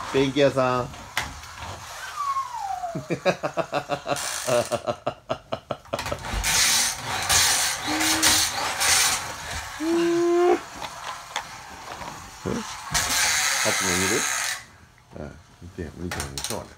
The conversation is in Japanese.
ペンキ屋さん。あっちも見る？うん、見てるでしょうね。